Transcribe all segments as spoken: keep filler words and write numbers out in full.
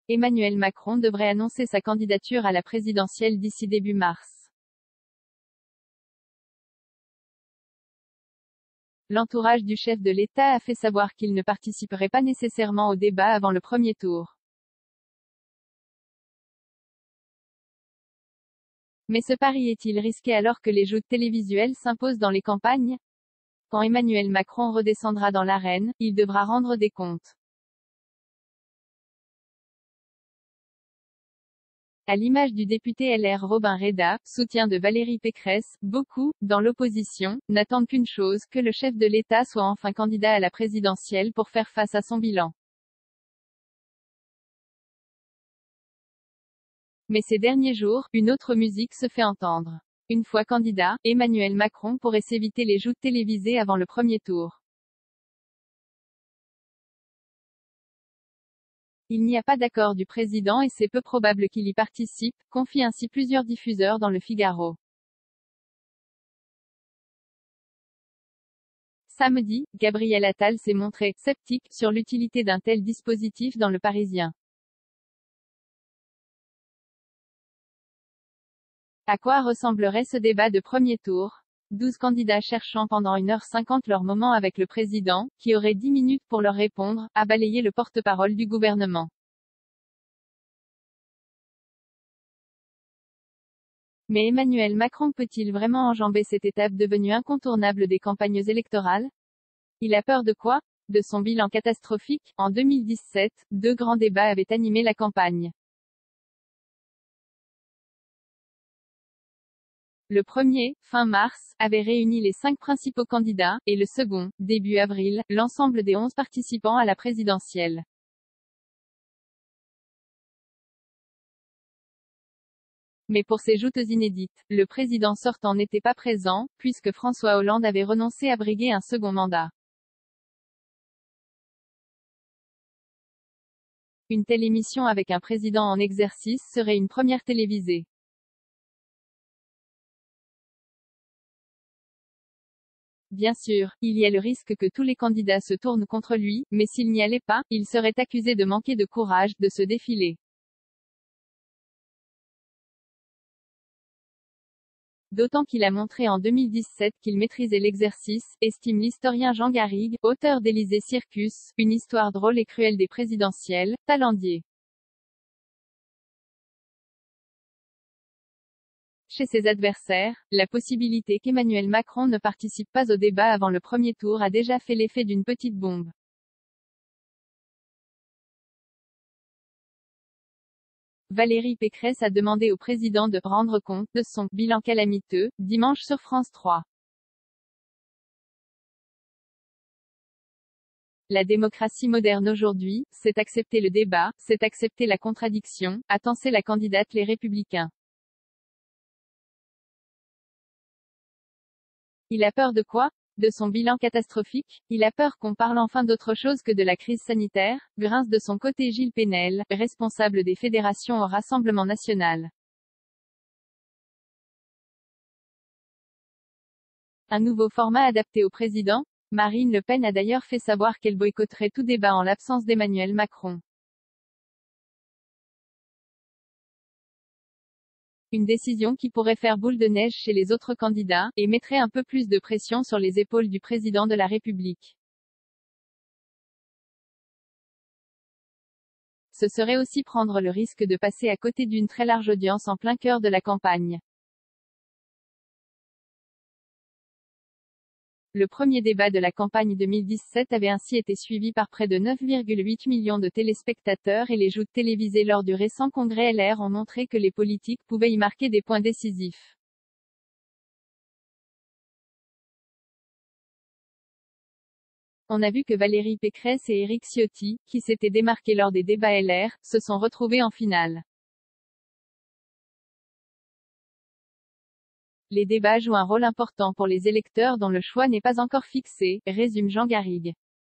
Emmanuel Macron devrait annoncer sa candidature à la présidentielle d'ici début mars. L'entourage du chef de l'État a fait savoir qu'il ne participerait pas nécessairement au débat avant le premier tour. Mais ce pari est-il risqué alors que les joutes télévisuelles s'imposent dans les campagnes? Quand Emmanuel Macron redescendra dans l'arène, il devra rendre des comptes. À l'image du député L R Robin Reda, soutien de Valérie Pécresse, beaucoup, dans l'opposition, n'attendent qu'une chose, que le chef de l'État soit enfin candidat à la présidentielle pour faire face à son bilan. Mais ces derniers jours, une autre musique se fait entendre. Une fois candidat, Emmanuel Macron pourrait s'éviter les joutes télévisées avant le premier tour. Il n'y a pas d'accord du président et c'est peu probable qu'il y participe, confient ainsi plusieurs diffuseurs dans le Figaro. Samedi, Gabriel Attal s'est montré sceptique sur l'utilité d'un tel dispositif dans Le Parisien. À quoi ressemblerait ce débat de premier tour? douze candidats cherchant pendant une heure cinquante leur moment avec le président, qui aurait dix minutes pour leur répondre, a balayé le porte-parole du gouvernement. Mais Emmanuel Macron peut-il vraiment enjamber cette étape devenue incontournable des campagnes électorales? Il a peur de quoi? De son bilan catastrophique? En deux mille dix-sept, deux grands débats avaient animé la campagne. Le premier, fin mars, avait réuni les cinq principaux candidats, et le second, début avril, l'ensemble des onze participants à la présidentielle. Mais pour ces joutes inédites, le président sortant n'était pas présent, puisque François Hollande avait renoncé à briguer un second mandat. Une telle émission avec un président en exercice serait une première télévisée. Bien sûr, il y a le risque que tous les candidats se tournent contre lui, mais s'il n'y allait pas, il serait accusé de manquer de courage, de se défiler. D'autant qu'il a montré en deux mille dix-sept qu'il maîtrisait l'exercice, estime l'historien Jean Garrigue, auteur d'Élysée Circus, une histoire drôle et cruelle des présidentielles, Talendier. Chez ses adversaires, la possibilité qu'Emmanuel Macron ne participe pas au débat avant le premier tour a déjà fait l'effet d'une petite bombe. Valérie Pécresse a demandé au président de rendre compte de son bilan calamiteux, dimanche sur France trois. La démocratie moderne aujourd'hui, c'est accepter le débat, c'est accepter la contradiction, a tensé la candidate Les Républicains. Il a peur de quoi? De son bilan catastrophique? Il a peur qu'on parle enfin d'autre chose que de la crise sanitaire? Grince de son côté Gilles Pénel, responsable des fédérations au Rassemblement national. Un nouveau format adapté au président? Marine Le Pen a d'ailleurs fait savoir qu'elle boycotterait tout débat en l'absence d'Emmanuel Macron. Une décision qui pourrait faire boule de neige chez les autres candidats, et mettrait un peu plus de pression sur les épaules du président de la République. Ce serait aussi prendre le risque de passer à côté d'une très large audience en plein cœur de la campagne. Le premier débat de la campagne deux mille dix-sept avait ainsi été suivi par près de neuf virgule huit millions de téléspectateurs et les joutes télévisées lors du récent congrès L R ont montré que les politiques pouvaient y marquer des points décisifs. On a vu que Valérie Pécresse et Éric Ciotti, qui s'étaient démarqués lors des débats L R, se sont retrouvés en finale. Les débats jouent un rôle important pour les électeurs dont le choix n'est pas encore fixé, résume Jean Garrigue.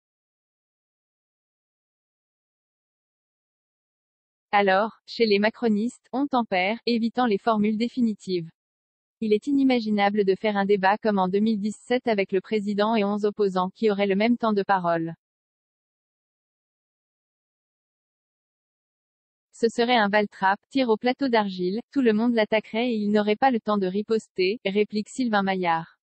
Alors, chez les macronistes, on tempère, évitant les formules définitives. Il est inimaginable de faire un débat comme en deux mille dix-sept avec le président et onze opposants qui auraient le même temps de parole. Ce serait un valtrappe, tir au plateau d'argile, tout le monde l'attaquerait et il n'aurait pas le temps de riposter, réplique Sylvain Maillard.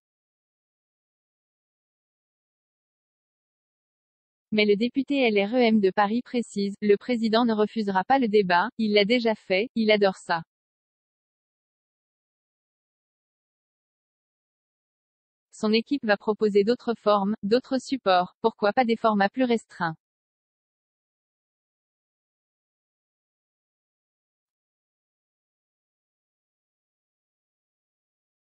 Mais le député L R E M de Paris précise, le président ne refusera pas le débat, il l'a déjà fait, il adore ça. Son équipe va proposer d'autres formes, d'autres supports, pourquoi pas des formats plus restreints.